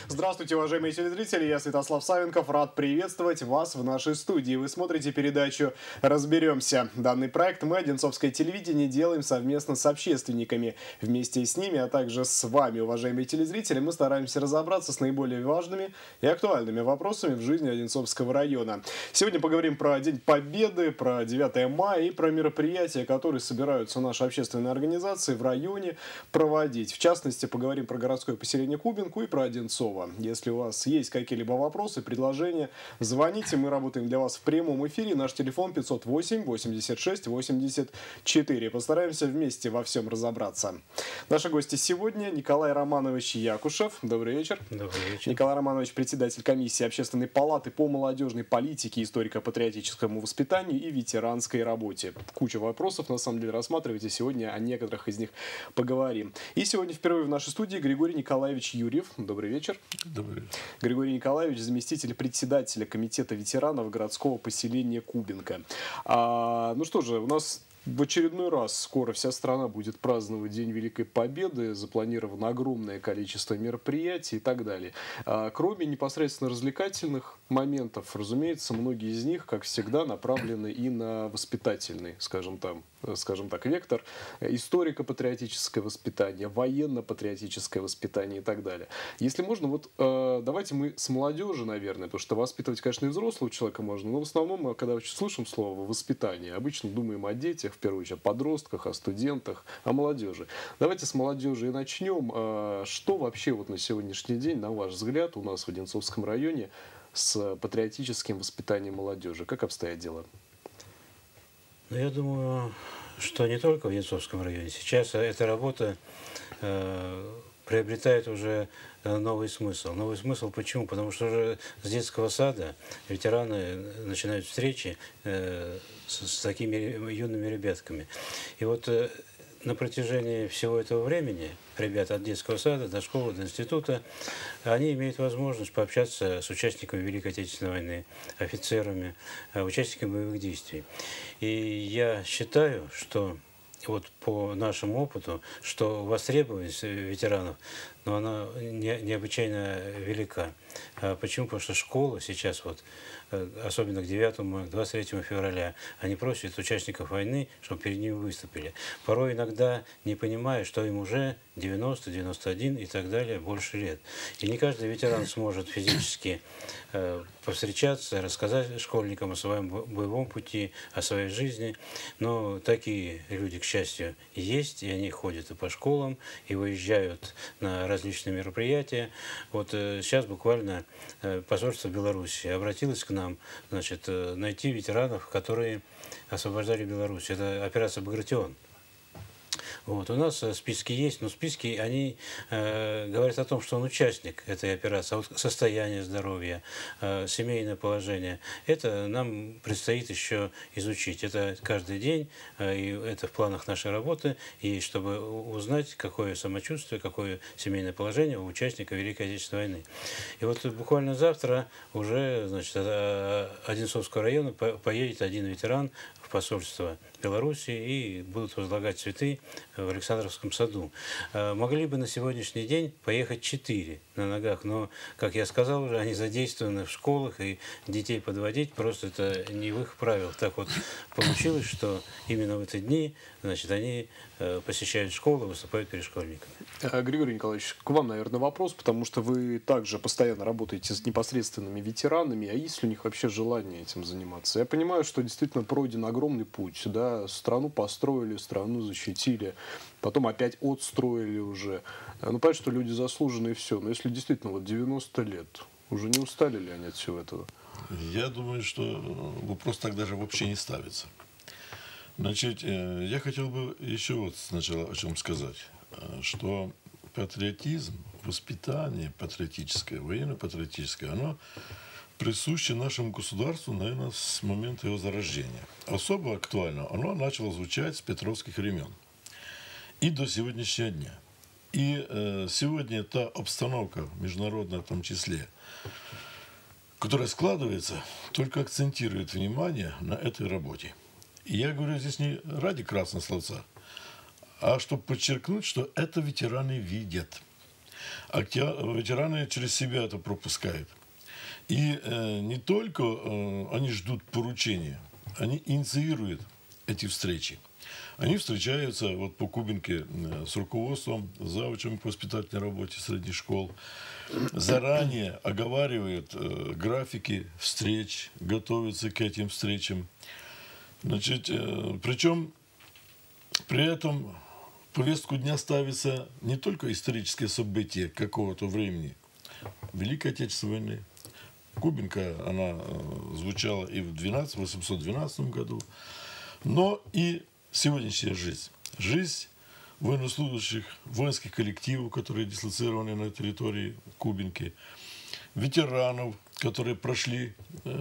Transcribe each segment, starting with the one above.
Здравствуйте, уважаемые телезрители, я Святослав Савенков, рад приветствовать вас в нашей студии. Вы смотрите передачу «Разберемся». Данный проект мы, Одинцовское телевидение, делаем совместно с общественниками. Вместе с ними, а также с вами, уважаемые телезрители, мы стараемся разобраться с наиболее важными и актуальными вопросами в жизни Одинцовского района. Сегодня поговорим про День Победы, про 9 мая и про мероприятия, которые собираются наши общественные организации в районе проводить. В частности, поговорим про городское поселение Кубинку и про Одинцово. Если у вас есть какие-либо вопросы, предложения, звоните. Мы работаем для вас в прямом эфире. Наш телефон 508-86-84. Постараемся вместе во всем разобраться. Наши гости сегодня Николай Романович Якушев. Добрый вечер. Добрый вечер. Николай Романович, председатель комиссии Общественной палаты по молодежной политике, историко-патриотическому воспитанию и ветеранской работе. Куча вопросов, на самом деле, рассматривайте. Сегодня о некоторых из них поговорим. И сегодня впервые в нашей студии Григорий Николаевич Юрьев. Добрый вечер. Добрый вечер. Григорий Николаевич, заместитель председателя комитета ветеранов городского поселения Кубинка. Ну что же, у нас в очередной раз скоро вся страна будет праздновать День Великой Победы, запланировано огромное количество мероприятий и так далее. Кроме непосредственно развлекательных моментов, разумеется, многие из них, как всегда, направлены и на воспитательный, скажем так, вектор, историко-патриотическое воспитание, военно-патриотическое воспитание и так далее. Если можно, вот давайте мы с молодежи, наверное, потому что воспитывать, конечно, и взрослого человека можно, но в основном мы, когда слышим слово «воспитание», обычно думаем о детях, в первую очередь, о подростках, о студентах, о молодежи. Давайте с молодежи и начнем. Что вообще вот на сегодняшний день, на ваш взгляд, у нас в Одинцовском районе с патриотическим воспитанием молодежи? Как обстоят дела? Ну, я думаю, что не только в Одинцовском районе. Сейчас эта работа приобретает уже новый смысл. Новый смысл почему? Потому что уже с детского сада ветераны начинают встречи с такими юными ребятками. И вот на протяжении всего этого времени ребята от детского сада до школы, до института, они имеют возможность пообщаться с участниками Великой Отечественной войны, офицерами, участниками боевых действий. И я считаю, что вот по нашему опыту, что востребованность ветеранов, но она необычайно велика. Почему? Потому что школа сейчас, вот, особенно к 9 мая, к 23 февраля, они просят участников войны, чтобы перед ними выступили. Порой иногда не понимая, что им уже 90, 91 и так далее, больше лет. И не каждый ветеран сможет физически повстречаться, рассказать школьникам о своем боевом пути, о своей жизни. Но такие люди, к счастью, есть, и они ходят и по школам, и выезжают на различные мероприятия. Вот сейчас буквально посольство Беларуси обратилось к нам, значит, найти ветеранов, которые освобождали Беларусь. Это операция «Багратион». Вот. У нас списки есть, но списки, они говорят о том, что он участник этой операции, а вот состояние здоровья, семейное положение, это нам предстоит еще изучить. Это каждый день, и это в планах нашей работы, и чтобы узнать, какое самочувствие, какое семейное положение у участника Великой Отечественной войны. И вот буквально завтра уже, значит, от Одинцовского района поедет один ветеран в посольство Беларуси и будут возлагать цветы в Александровском саду. Могли бы на сегодняшний день поехать 4 на ногах, но, как я сказал уже, они задействованы в школах, и детей подводить просто это не в их правилах. Так вот получилось, что именно в эти дни, значит, они посещают школы, выступают перед школьниками. Григорий Николаевич, к вам, наверное, вопрос, потому что вы также постоянно работаете с непосредственными ветеранами, а есть ли у них вообще желание этим заниматься? Я понимаю, что действительно пройден огромный путь, да, страну построили, страну защитили, потом опять отстроили уже. Ну, понятно, что люди заслуженные и все, но если действительно вот 90 лет, уже не устали ли они от всего этого? Я думаю, что вопрос так даже вообще не ставится. Значит, я хотел бы еще вот сначала о чем сказать, что патриотизм, воспитание патриотическое, военно-патриотическое, оно присуще нашему государству, наверное, с момента его зарождения. Особо актуально оно начало звучать с петровских времен и до сегодняшнего дня. И сегодня та обстановка, международная в том числе, которая складывается, только акцентирует внимание на этой работе. И я говорю здесь не ради красного словца, а чтобы подчеркнуть, что это ветераны видят. А ветераны через себя это пропускают. И не только они ждут поручения, они инициируют эти встречи. Они встречаются вот по Кубинке с руководством, завучем по воспитательной работе средних школ, заранее оговаривают графики встреч, готовятся к этим встречам. Значит, причем при этом в повестку дня ставится не только исторические события какого-то времени, Великой Отечественной войны. Кубинка, она звучала и в 812 году, но и сегодняшняя жизнь. Жизнь военнослужащих, воинских коллективов, которые дислоцированы на территории Кубинки, ветеранов, которые прошли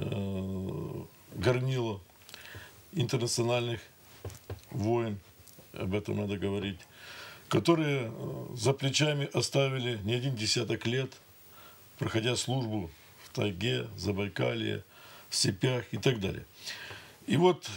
горнило интернациональных войн, об этом надо говорить, которые за плечами оставили не один десяток лет, проходя службу в тайге, Забайкалье, в степях и так далее. И вот,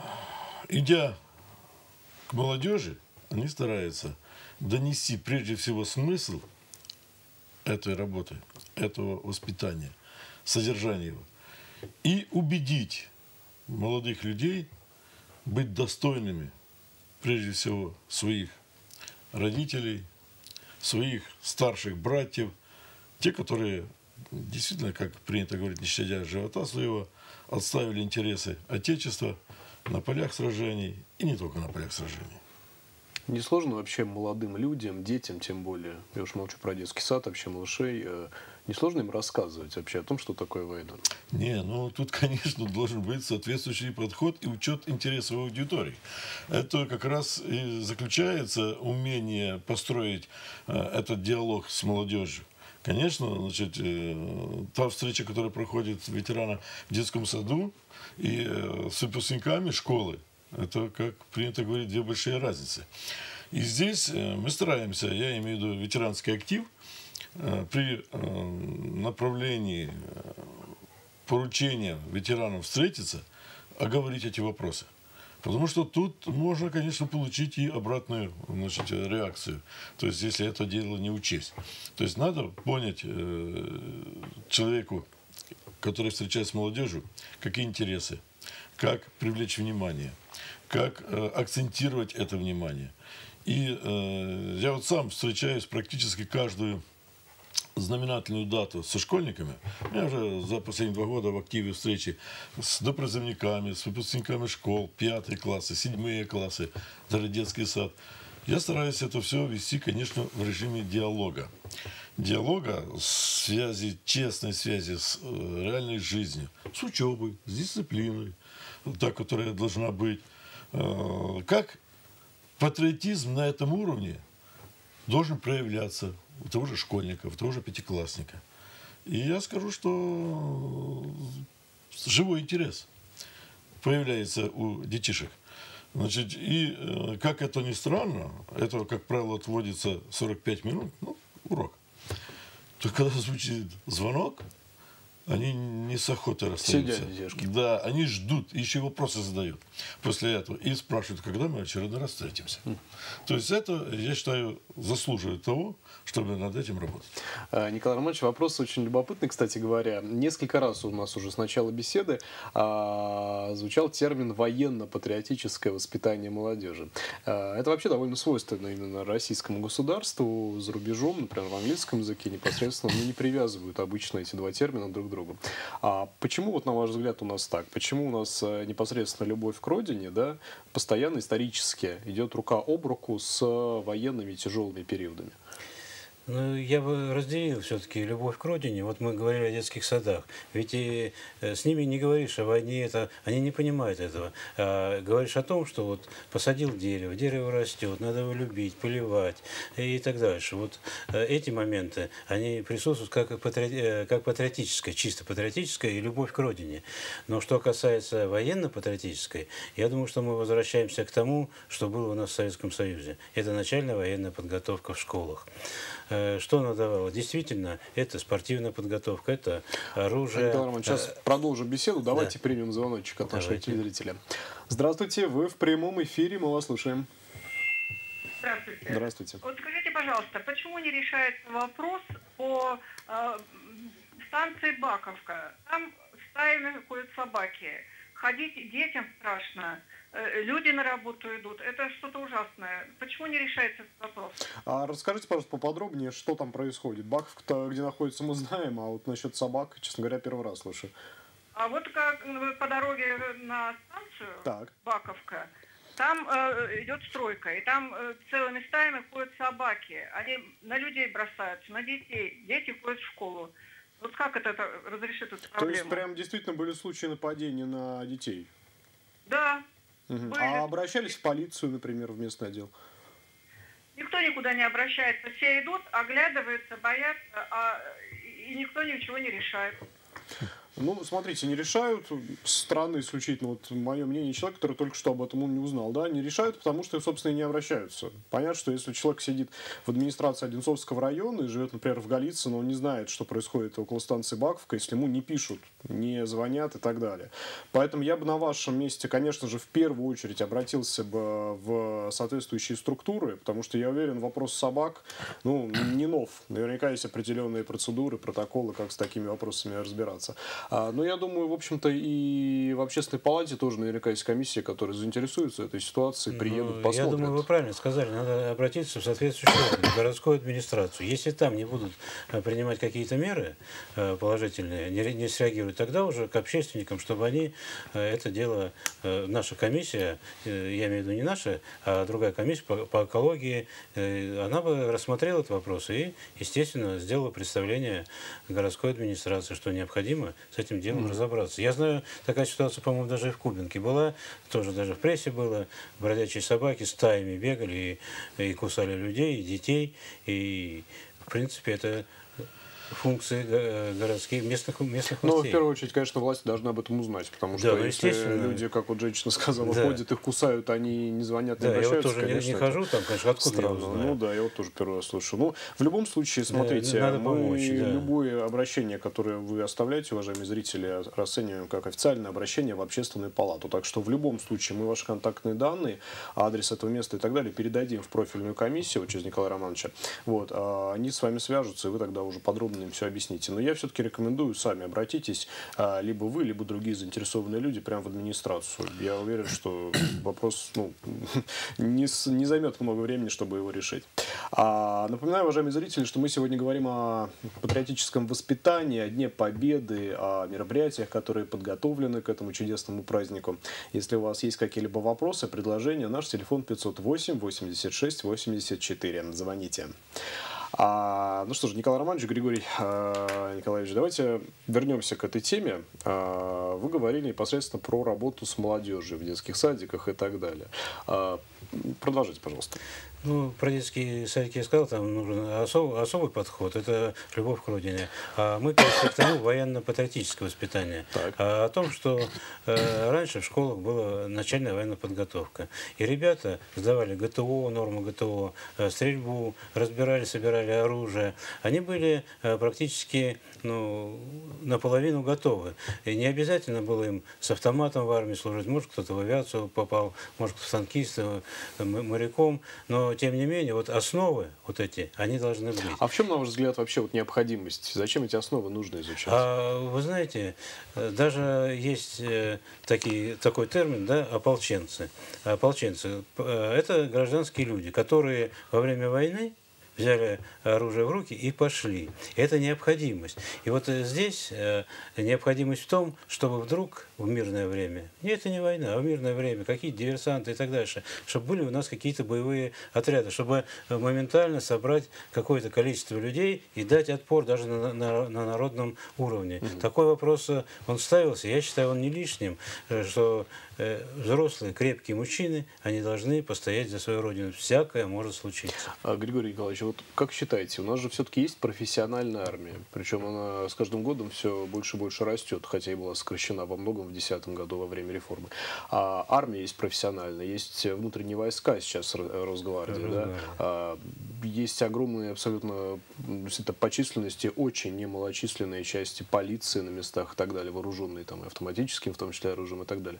идя к молодежи, они стараются донести прежде всего смысл этой работы, этого воспитания, содержания его, и убедить молодых людей быть достойными прежде всего своих родителей, своих старших братьев, те, которые действительно, как принято говорить, не щадя живота своего, отставили интересы Отечества на полях сражений и не только на полях сражений. Не сложно вообще молодым людям, детям тем более, я уж молчу про детский сад, вообще малышей, не сложно им рассказывать вообще о том, что такое война? Не, ну тут, конечно, должен быть соответствующий подход и учет интересов аудитории. Это как раз и заключается умение построить этот диалог с молодежью. Конечно, значит, та встреча, которая проходит ветерана в детском саду и с выпускниками школы, это, как принято говорить, две большие разницы. И здесь мы стараемся, я имею в виду ветеранский актив, при направлении поручения ветеранам встретиться, оговорить эти вопросы. Потому что тут можно, конечно, получить и обратную, значит, реакцию. То есть, если это дело не учесть. То есть, надо понять человеку, который встречается с молодежью, какие интересы, как привлечь внимание, как акцентировать это внимание. И я вот сам встречаюсь практически каждую знаменательную дату со школьниками. Я уже за последние 2 года в активе встречи с допризывниками, с выпускниками школ, 5 классы, 7 классы, даже детский сад. Я стараюсь это все вести, конечно, в режиме диалога. Диалога, связи, честной связи с реальной жизнью, с учебой, с дисциплиной, та, которая должна быть. Как патриотизм на этом уровне должен проявляться у того же школьника, у того же 5-классника. И я скажу, что живой интерес появляется у детишек. Значит, и как это ни странно, это, как правило, отводится 45 минут, ну, урок. То когда звучит звонок, они не с охотой расстаются. Сидят детишки. Да, они ждут, еще вопросы задают после этого. И спрашивают, когда мы очередной раз встретимся. То есть это, я считаю, заслуживает того, чтобы над этим работать. Николай Романович, вопрос очень любопытный, кстати говоря. Несколько раз у нас уже с начала беседы звучал термин «военно-патриотическое воспитание молодежи». Это вообще довольно свойственно именно российскому государству. За рубежом, например, в английском языке непосредственно не привязывают обычно эти два термина друг к другу. А почему, вот на ваш взгляд, у нас так? Почему у нас непосредственно любовь к родине, да, постоянно исторически идет рука об руку с военными тяжелыми периодами? Ну, я бы разделил все-таки любовь к родине. Вот мы говорили о детских садах. Ведь и с ними не говоришь о войне, это, они не понимают этого. Говоришь о том, что вот посадил дерево, дерево растет, надо его любить, поливать и так дальше. Вот эти моменты, они присутствуют как патриотическая, чисто патриотическая и любовь к родине. Но что касается военно-патриотической, я думаю, что мы возвращаемся к тому, что было у нас в Советском Союзе. Это начальная военная подготовка в школах. Что она давала? Действительно, это спортивная подготовка, это оружие. Николай Романович, сейчас продолжим беседу. Давайте примем звоночек от нашего телезрителя. Здравствуйте, вы в прямом эфире, мы вас слушаем. Здравствуйте. Здравствуйте. Вот скажите, пожалуйста, почему не решается вопрос по станции Баковка? Там стаями ходят собаки. Ходить детям страшно. Люди на работу идут. Это что-то ужасное. Почему не решается этот вопрос? А расскажите, пожалуйста, поподробнее, что там происходит. Баковка-то, где находится, мы знаем, а вот насчет собак, честно говоря, первый раз слышу. А вот как по дороге на станцию Так. Баковка, там идет стройка, и там целыми стаями ходят собаки. Они на людей бросаются, на детей. Дети ходят в школу. Вот как это разрешит эту проблему? То есть прям действительно были случаи нападения на детей? Да. Угу. Были. А обращались в полицию, например, в местный отдел? Никто никуда не обращается. Все идут, оглядываются, боятся, и никто ничего не решает. Ну, смотрите, не решают, странно исключительно, вот мое мнение, человек, который только что об этом не узнал, да, не решают, потому что, собственно, и не обращаются. Понятно, что если человек сидит в администрации Одинцовского района и живет, например, в Голицыно, но он не знает, что происходит около станции Баковка, если ему не пишут, не звонят и так далее. Поэтому я бы на вашем месте, конечно же, в первую очередь обратился бы в соответствующие структуры, потому что, я уверен, вопрос собак, ну, не нов. Наверняка есть определенные процедуры, протоколы, как с такими вопросами разбираться. Но я думаю, в общем-то, и в Общественной палате тоже наверняка есть комиссия, которая заинтересуется этой ситуацией, приедут, посмотрят. Я думаю, вы правильно сказали, надо обратиться в соответствующую орган, в городскую администрацию. Если там не будут принимать какие-то меры положительные, не среагируют, тогда уже к общественникам, чтобы они это дело, наша комиссия, я имею в виду не наша, а другая комиссия по экологии, она бы рассмотрела этот вопрос и, естественно, сделала представление городской администрации, что необходимо с этим делом разобраться. Я знаю, такая ситуация, по-моему, даже и в Кубинке была, тоже даже в прессе было, бродячие собаки стаями бегали и кусали людей, и детей, и, в принципе, это функции городских, местных властей. Но в первую очередь, конечно, власти должны об этом узнать, потому что если люди, как вот женщина сказала, ходят, их кусают, они не звонят, не обращаются, я вот тоже конечно, не хожу, там, конечно, откуда я узнаю? Ну да, я вот тоже первый раз слышу. Ну, в любом случае, смотрите, надо помочь, любое обращение, которое вы оставляете, уважаемые зрители, расцениваем как официальное обращение в Общественную палату. Так что в любом случае мы ваши контактные данные, адрес этого места и так далее передадим в профильную комиссию вот, через Николая Романовича. Вот, они с вами свяжутся, и вы тогда уже подробно им все объясните. Но я все-таки рекомендую, сами обратитесь, либо вы, либо другие заинтересованные люди, прямо в администрацию. Я уверен, что вопрос не займет много времени, чтобы его решить. Напоминаю, уважаемые зрители, что мы сегодня говорим о патриотическом воспитании, о Дне Победы, о мероприятиях, которые подготовлены к этому чудесному празднику. Если у вас есть какие-либо вопросы, предложения, наш телефон 508 86 84. Звоните. Ну что же, Николай Романович, Григорий Николаевич, давайте вернемся к этой теме. Вы говорили непосредственно про работу с молодежью в детских садиках и так далее. Продолжите, пожалуйста. Ну, про детские садики я сказал, там нужен особый подход, это любовь к родине. А мы перешли к тому военно-патриотическое воспитание. О том, что раньше в школах была начальная военная подготовка. И ребята сдавали ГТО, нормы ГТО, стрельбу, разбирали, собирали оружие. Они были практически наполовину готовы. И не обязательно было им с автоматом в армии служить. Может, кто-то в авиацию попал, может, кто-то танкистом, моряком. Но, тем не менее, вот основы вот эти, они должны быть. А в чем, на ваш взгляд, вообще вот необходимость? Зачем эти основы нужно изучать? Вы знаете, даже есть такой термин, да, ополченцы. Ополченцы – это гражданские люди, которые во время войны взяли оружие в руки и пошли. Это необходимость. И вот здесь необходимость в том, чтобы вдруг в мирное время, не это не война, а в мирное время, какие-то диверсанты и так дальше, чтобы были у нас какие-то боевые отряды, чтобы моментально собрать какое-то количество людей и дать отпор даже на народном уровне. Такой вопрос, он ставился, я считаю, он не лишним, что взрослые, крепкие мужчины, они должны постоять за свою родину. Всякое может случиться. Григорий Николаевич, вот как считаете, у нас же все-таки есть профессиональная армия, причем она с каждым годом все больше и больше растет, хотя и была сокращена во многом в 2010 году во время реформы. Армия есть профессиональная, есть внутренние войска сейчас Росгвардия, да? Есть огромные абсолютно по численности очень немалочисленные части полиции на местах и так далее, вооруженные там и автоматическим, в том числе оружием и так далее. За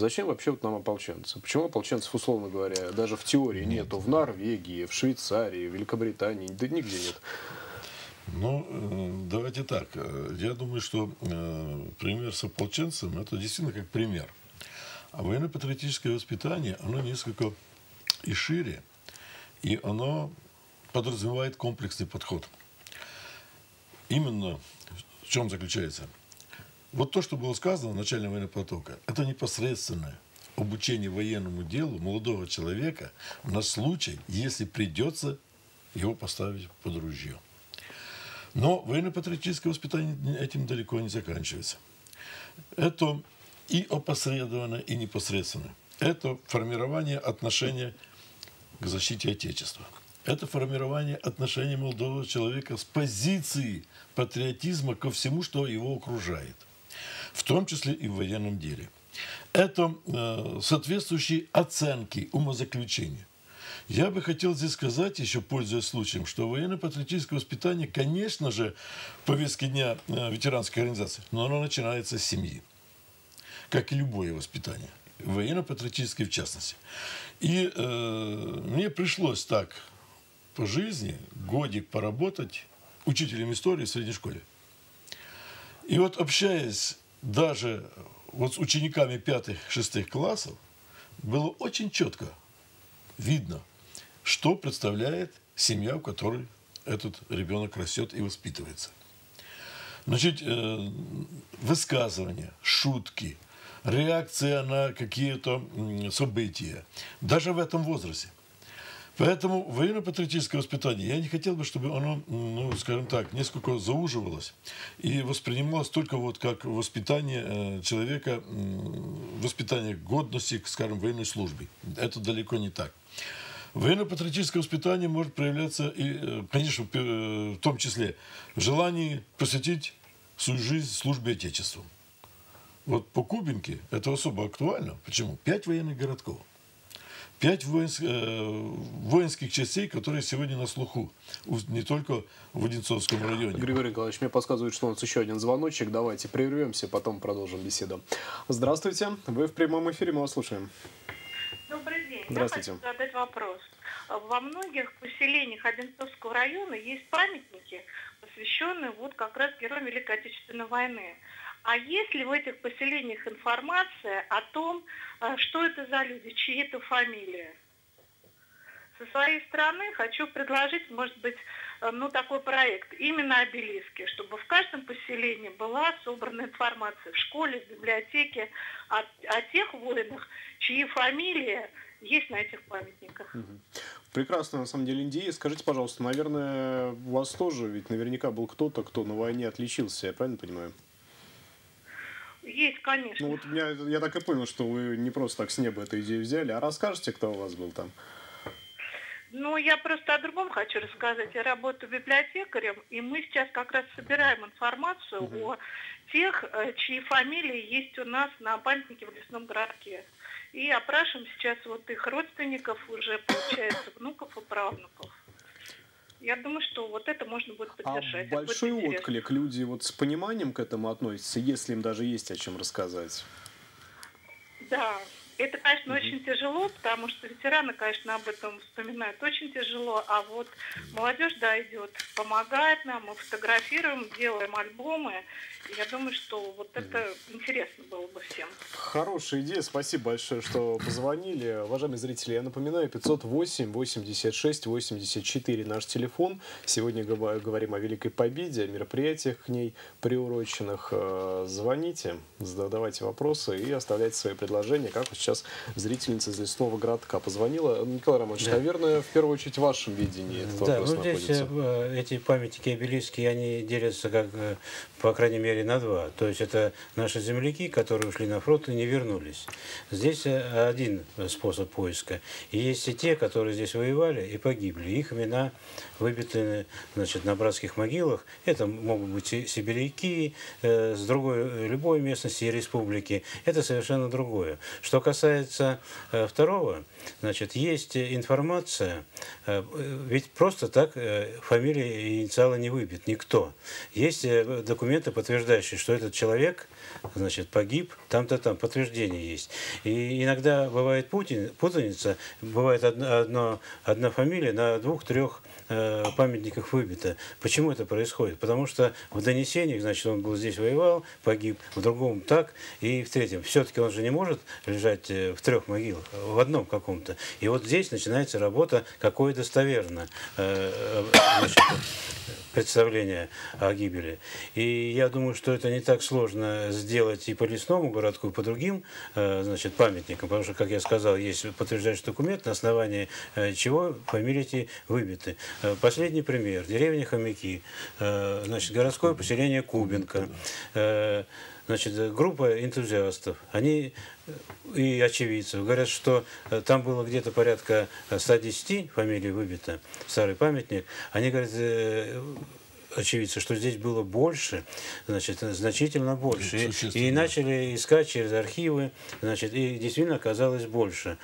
зачем вообще вот нам ополченцы? Почему ополченцев, условно говоря, даже в теории нету в Норвегии, в Швейцарии, в Великобритании, да нигде нет? Ну, давайте так. Я думаю, что пример с ополченцем – это действительно как пример. А военно-патриотическое воспитание, оно несколько и шире, и оно подразумевает комплексный подход. Именно в чем заключается? Вот то, что было сказано в начале военного потока, это непосредственное обучение военному делу молодого человека на случай, если придется его поставить под ружье. Но военно-патриотическое воспитание этим далеко не заканчивается. Это и опосредованно, и непосредственно. Это формирование отношения к защите Отечества. Это формирование отношения молодого человека с позиции патриотизма ко всему, что его окружает. В том числе и в военном деле. Это соответствующие оценки, умозаключения. Я бы хотел здесь сказать, еще пользуясь случаем, что военно-патриотическое воспитание, конечно же, в повестке дня ветеранской организации, но оно начинается с семьи, как и любое воспитание, военно-патриотическое в частности. И мне пришлось так по жизни годик поработать учителем истории в средней школе. И вот общаясь даже вот с учениками 5-6 классов, было очень четко видно, что представляет семья, в которой этот ребенок растет и воспитывается. Значит, высказывания, шутки, реакция на какие-то события, даже в этом возрасте. Поэтому военно-патриотическое воспитание, я не хотел бы, чтобы оно, ну, скажем так, несколько зауживалось и воспринималось только вот как воспитание человека, воспитание годности, скажем, военной службе. Это далеко не так. Военно-патриотическое воспитание может проявляться и, конечно, в том числе в желании посвятить свою жизнь службе Отечеству. Вот по Кубинке это особо актуально. Почему? 5 военных городков. 5 воинских частей, которые сегодня на слуху, не только в Одинцовском районе. Григорий Николаевич, мне подсказывают, что у нас еще один звоночек. Давайте прервемся, потом продолжим беседу. Здравствуйте, вы в прямом эфире, мы вас слушаем. Добрый день. Здравствуйте. Я хочу задать вопрос. Во многих поселениях Одинцовского района есть памятники, посвященные вот как раз героям Великой Отечественной войны. А есть ли в этих поселениях информация о том, что это за люди, чьи это фамилии? Со своей стороны хочу предложить, может быть, ну, такой проект, именно обелиски, чтобы в каждом поселении была собрана информация в школе, в библиотеке о тех воинах, чьи фамилии есть на этих памятниках. Прекрасно, на самом деле, идея. Скажите, пожалуйста, наверное, у вас тоже ведь наверняка был кто-то, кто на войне отличился, я правильно понимаю? Есть, конечно. Ну вот я так и понял, что вы не просто так с неба эту идею взяли, а расскажете, кто у вас был там? Ну, я просто о другом хочу рассказать. Я работаю библиотекарем, и мы сейчас как раз собираем информацию о тех, чьи фамилии есть у нас на памятнике в лесном городке. И опрашиваем сейчас вот их родственников, уже, получается, внуков и правнуков. Я думаю, что вот это можно будет поддержать. А большой отклик, люди вот с пониманием к этому относятся, если им даже есть о чем рассказать? Да, это, конечно, очень тяжело, потому что ветераны, конечно, об этом вспоминают очень тяжело, а вот молодежь, да, идет, помогает нам, мы фотографируем, делаем альбомы. Я думаю, что вот это интересно было бы всем. Хорошая идея. Спасибо большое, что позвонили. Уважаемые зрители, я напоминаю, 508-86-84 наш телефон. Сегодня говорим о Великой Победе, о мероприятиях к ней приуроченных. Звоните, задавайте вопросы и оставляйте свои предложения, как вот сейчас зрительница из лесного городка позвонила. Николай Романович, да. Наверное, в первую очередь в вашем видении этот вопрос находится. Здесь эти памятники обелиски, они делятся, как, по крайней мере, на два. То есть это наши земляки, которые ушли на фронт и не вернулись. Здесь один способ поиска. И есть и те, которые здесь воевали и погибли. Их имена выбиты, значит, на братских могилах. Это могут быть сибиряки с любой местности и республики. Это совершенно другое. Что касается касается второго, значит, есть информация, ведь просто так фамилия и инициалы не выбит никто. Есть документы, подтверждающие, что этот человек, значит, погиб, там-то там, подтверждение есть. И иногда бывает путаница, бывает одна фамилия на 2-3 памятниках выбита. Почему это происходит? Потому что в донесениях, значит, он был здесь, воевал, погиб, в другом так, и в третьем. Все-таки он же не может лежать в 3 могилах, в одном каком-то. И вот здесь начинается работа, какое достоверно значит, представление о гибели. И я думаю, что это не так сложно сделать и по Лесному городку, и по другим, значит, памятникам, потому что, как я сказал, есть подтверждающий документ, на основании чего фамилии эти выбиты. Последний пример. Деревня Хомяки, значит, городское поселение Кубинка. Значит, группа энтузиастов, они и очевидцев говорят, что там было где-то порядка 110 фамилий выбито, старый памятник. Они говорят, очевидцы, что здесь было больше, значит, значительно больше. И начали искать через архивы, значит, и действительно оказалось больше.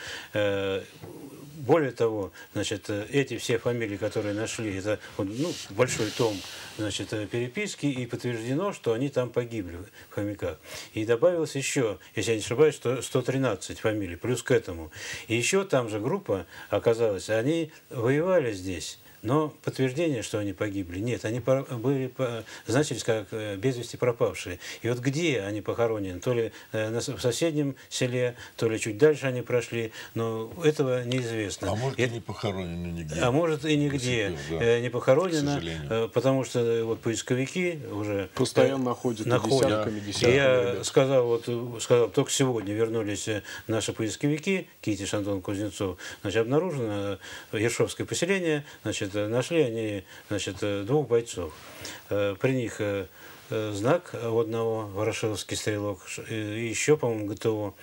Более того, значит, эти все фамилии, которые нашли, это большой том, значит, переписки, и подтверждено, что они там погибли в Хомяках. И добавилось еще, если я не ошибаюсь, 113 фамилий, плюс к этому. И еще там же группа оказалась, они воевали здесь. Но подтверждение, что они погибли, нет, они значились как без вести пропавшие. И вот где они похоронены, то ли в соседнем селе, то ли чуть дальше они прошли, но этого неизвестно. А может, и не похоронены нигде. А может, и нигде не похоронено, потому что вот поисковики уже постоянно находят. Десятками. Я сказал, только сегодня вернулись наши поисковики, Китиш, Антон Кузнецов, значит, обнаружено Ершовское поселение, значит, нашли они, значит, 2 бойцов. При них знак у одного, Ворошиловский стрелок, и еще, по-моему, ГТО.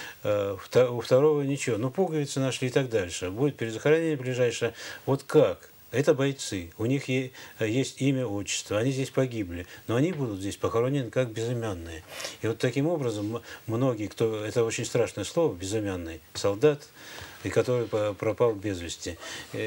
У второго ничего. Ну, пуговицы нашли и так дальше. Будет перезахоронение ближайшее. Вот как? Это бойцы. У них есть имя, отчество. Они здесь погибли. Но они будут здесь похоронены как безымянные. И вот таким образом многие, кто... Это очень страшное слово, безымянный солдат, и который пропал без вести.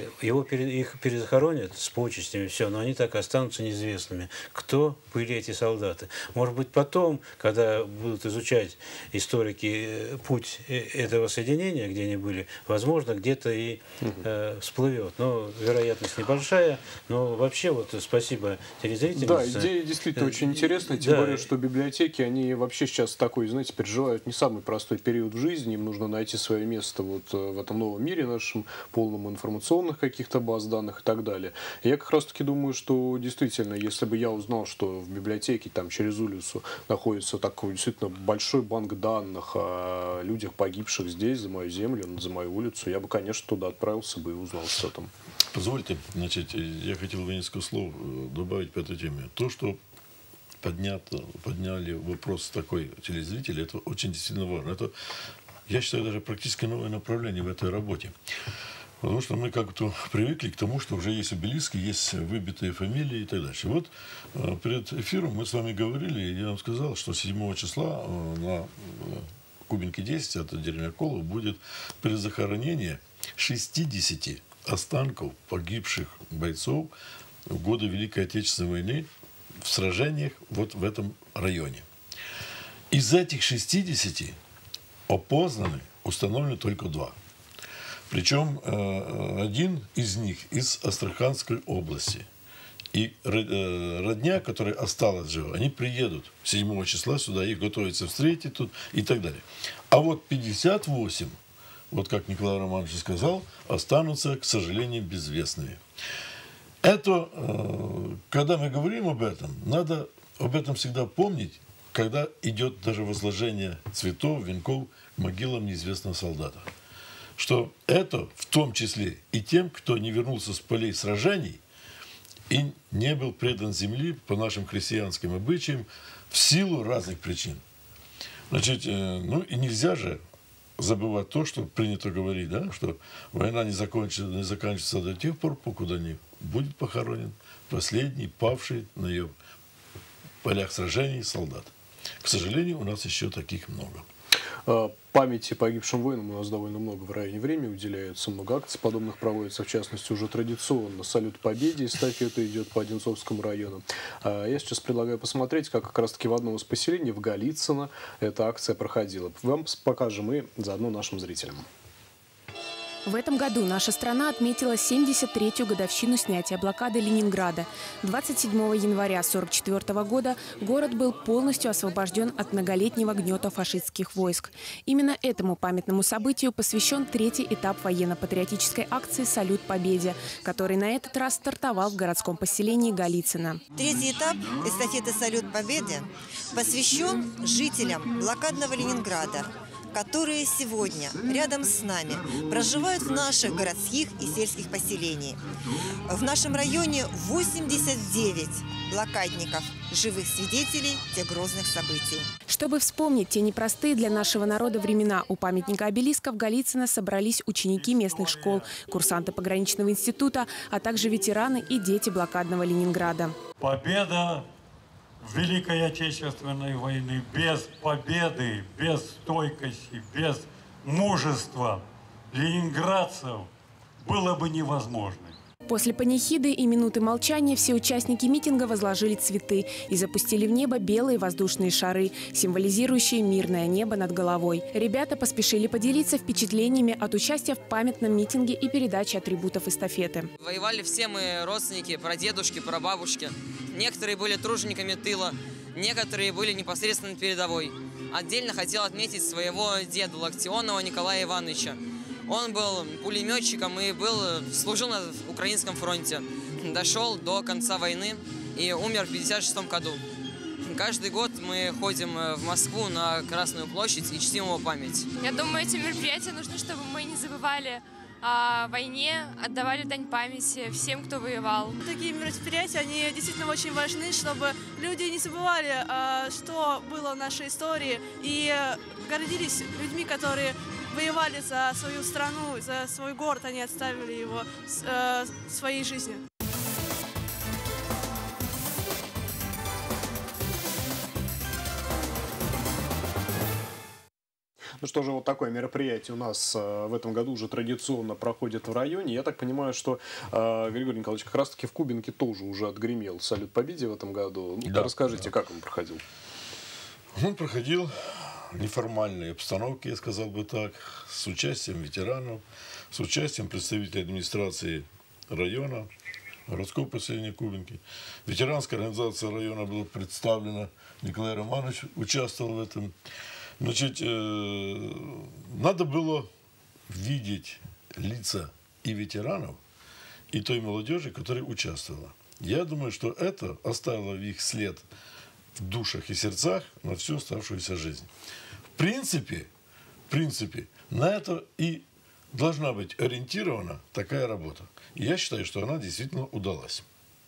Их перезахоронят с почестями, все, но они так останутся неизвестными. Кто были эти солдаты? Может быть, потом, когда будут изучать историки путь этого соединения, где они были, возможно, где-то и всплывет. Но вероятность небольшая. Но вообще, вот спасибо телезрителям. Да, идея действительно очень интересная, тем более, что библиотеки, они вообще сейчас такой, знаете, переживают не самый простой период в жизни, им нужно найти свое место вот в этом новом мире нашем, полном информационных каких-то баз данных и так далее. И я как раз-таки думаю, что действительно, если бы я узнал, что в библиотеке там через улицу находится такой действительно большой банк данных о людях, погибших здесь, за мою землю, за мою улицу, я бы, конечно, туда отправился бы и узнал, что там. Позвольте, значит, я хотел бы несколько слов добавить по этой теме. То, что подняли вопрос такой телезритель, это очень действительно важно. Это, я считаю, даже практически новое направление в этой работе. Потому что мы как-то привыкли к тому, что уже есть обелиски, есть выбитые фамилии и так дальше. Вот перед эфиром мы с вами говорили, и я вам сказал, что 7 числа на Кубинке 10, это деревня Колов, будет перезахоронение 60 останков погибших бойцов в годы Великой Отечественной войны в сражениях вот в этом районе. Из этих 60 опознаны, установлены только 2. Причем один из них из Астраханской области. И родня, которая осталась жива, они приедут 7 числа сюда, их готовятся встретить тут и так далее. А вот 58, вот как Николай Романович сказал, останутся, к сожалению, безвестными. Это, когда мы говорим об этом, надо об этом всегда помнить, когда идет даже возложение цветов, венков к могилам неизвестного солдата. Что это в том числе и тем, кто не вернулся с полей сражений и не был предан земли по нашим христианским обычаям в силу разных причин. Значит, ну и нельзя же забывать то, что принято говорить, да, что война не заканчивается до тех пор, покуда не будет похоронен последний павший на ее полях сражений солдат. К сожалению, у нас еще таких много. памяти погибшим воинам у нас довольно много в районе времени уделяется, много акций подобных проводится, в частности, уже традиционно салют Победе, эстафета идет по Одинцовскому району. Я сейчас предлагаю посмотреть, как раз-таки в одном из поселений, в Голицыно, эта акция проходила. Вам покажем и заодно нашим зрителям. В этом году наша страна отметила 73-ю годовщину снятия блокады Ленинграда. 27 января 1944 года город был полностью освобожден от многолетнего гнета фашистских войск. Именно этому памятному событию посвящен третий этап военно-патриотической акции «Салют Победе», который на этот раз стартовал в городском поселении Голицыно. Третий этап эстафеты «Салют Победе» посвящен жителям блокадного Ленинграда, которые сегодня рядом с нами проживают в наших городских и сельских поселениях. В нашем районе 89 блокадников, живых свидетелей тех грозных событий. Чтобы вспомнить те непростые для нашего народа времена, у памятника обелиска в Голицыно собрались ученики местных школ, курсанты пограничного института, а также ветераны и дети блокадного Ленинграда. Победа Великой Отечественной войны без победы, без стойкости, без мужества ленинградцев было бы невозможно. После панихиды и минуты молчания все участники митинга возложили цветы и запустили в небо белые воздушные шары, символизирующие мирное небо над головой. Ребята поспешили поделиться впечатлениями от участия в памятном митинге и передачи атрибутов эстафеты. Воевали все мы родственники, прадедушки, прабабушки. Некоторые были тружениками тыла, некоторые были непосредственно на передовой. Отдельно хотел отметить своего деда Локтионова Николая Ивановича. Он был пулеметчиком и служил на Украинском фронте. Дошел до конца войны и умер в 1956 году. Каждый год мы ходим в Москву на Красную площадь и чтим его память. Я думаю, эти мероприятия нужны, чтобы мы не забывали о войне, отдавали дань памяти всем, кто воевал. Такие мероприятия, они действительно очень важны, чтобы люди не забывали, что было в нашей истории, и гордились людьми, которые воевали за свою страну, за свой город, они отставили его своей жизнью. Ну что же, вот такое мероприятие у нас в этом году уже традиционно проходит в районе. Я так понимаю, что Григорий Николаевич как раз-таки в Кубинке тоже уже отгремел салют Победе в этом году. Да, расскажите, как он проходил? Он проходил в неформальной обстановке, я сказал бы так, с участием ветеранов, с участием представителей администрации района, городского поселения Кубинки. Ветеранская организация района была представлена, Николай Романович участвовал в этом. Значит, надо было видеть лица и ветеранов, и той молодежи, которая участвовала. Я думаю, что это оставило их след в душах и сердцах на всю оставшуюся жизнь. В принципе, на это и должна быть ориентирована такая работа. И я считаю, что она действительно удалась.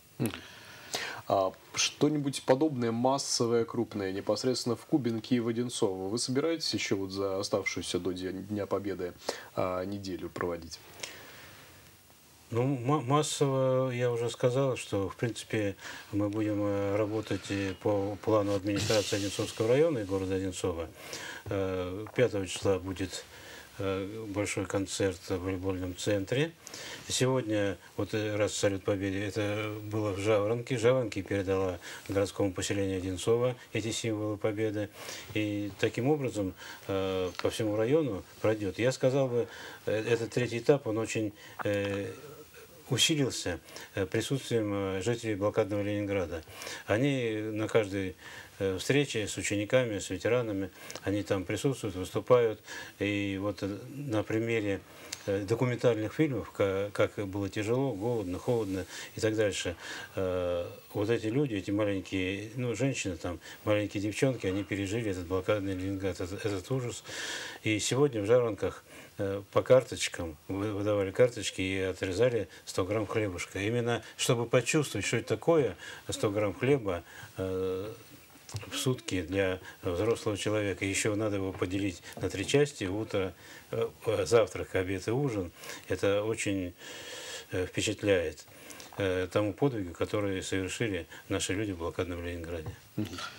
Что-нибудь подобное, массовое, крупное, непосредственно в Кубинке и в Одинцово, вы собираетесь еще вот за оставшуюся до Дня Победы неделю проводить? Ну, массово я уже сказал, что, в принципе, мы будем работать по плану администрации Одинцовского района и города Одинцова. 5 числа будет большой концерт в волейбольном центре. Сегодня, вот раз салют Победе, это было в Жаворонке. Жаворонке передала городскому поселению Одинцова эти символы Победы. И таким образом по всему району пройдет. Я сказал бы, этот третий этап, он очень усилился присутствием жителей блокадного Ленинграда. Они на каждой встрече с учениками, с ветеранами, они там присутствуют, выступают. И вот на примере документальных фильмов, как было тяжело, голодно, холодно и так дальше, вот эти люди, эти маленькие, ну, женщины, там, маленькие девчонки, они пережили этот блокадный Ленинград, этот ужас. И сегодня в Жаворонках по карточкам, выдавали карточки и отрезали 100 грамм хлебушка. Именно чтобы почувствовать, что это такое, 100 грамм хлеба в сутки для взрослого человека. Еще надо его поделить на 3 части: утро, завтрак, обед и ужин. Это очень впечатляет тому подвигу, который совершили наши люди в блокадном Ленинграде.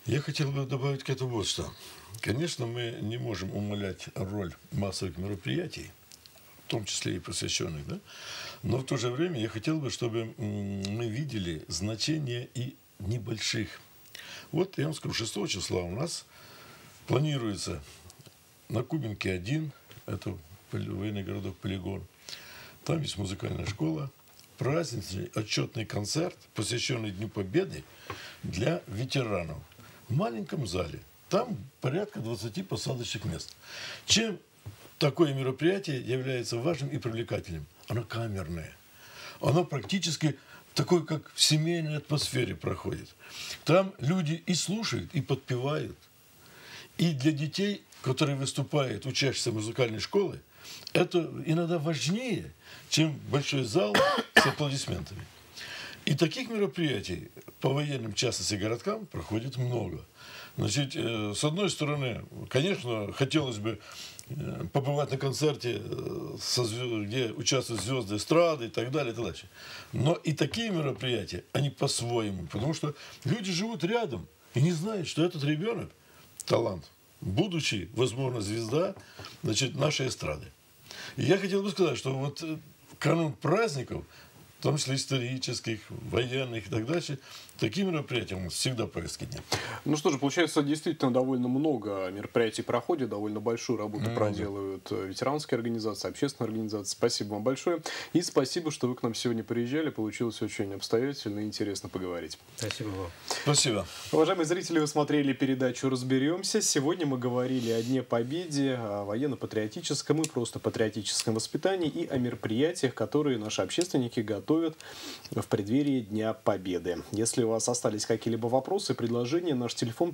Я хотел бы добавить к этому вот что. Конечно, мы не можем умалять роль массовых мероприятий, в том числе и посвященных, да? Но в то же время я хотел бы, чтобы мы видели значение и небольших. Вот я вам скажу, 6 числа у нас планируется на Кубинке 1, это военный городок Полигон, там есть музыкальная школа, праздничный отчетный концерт, посвященный Дню Победы для ветеранов в маленьком зале. Там порядка 20 посадочных мест. Чем такое мероприятие является важным и привлекательным? Оно камерное. Оно практически такой, как в семейной атмосфере проходит. Там люди и слушают, и подпевают. И для детей, которые выступают, учащиеся музыкальной школы, это иногда важнее, чем большой зал с аплодисментами. И таких мероприятий по военным, в частности, городкам проходит много. Значит, с одной стороны, конечно, хотелось бы побывать на концерте, где участвуют звезды эстрады и так далее, и так дальше. Но и такие мероприятия, они по-своему, потому что люди живут рядом и не знают, что этот ребенок талант, будущий, возможно, звезда, значит, нашей эстрады. И я хотел бы сказать, что вот канун праздников, в том числе исторических, военных и так дальше, такие мероприятия у нас всегда повестки дня. Ну что же, получается, действительно довольно много мероприятий проходит, довольно большую работу проделывают ветеранские организации, общественные организации. Спасибо вам большое. И спасибо, что вы к нам сегодня приезжали. Получилось очень обстоятельно и интересно поговорить. Спасибо вам. Спасибо. Уважаемые зрители, вы смотрели передачу «Разберемся». Сегодня мы говорили о Дне Победы, о военно-патриотическом и просто патриотическом воспитании и о мероприятиях, которые наши общественники готовят в преддверии Дня Победы. Если у вас остались какие-либо вопросы, предложения, наш телефон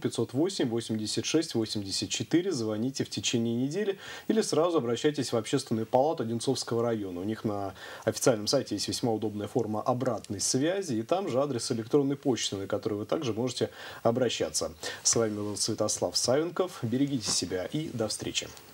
508-86-84. Звоните в течение недели или сразу обращайтесь в Общественную палату Одинцовского района. У них на официальном сайте есть весьма удобная форма обратной связи, и там же адрес электронной почты, на который вы также можете обращаться. С вами был Святослав Савенков. Берегите себя и до встречи.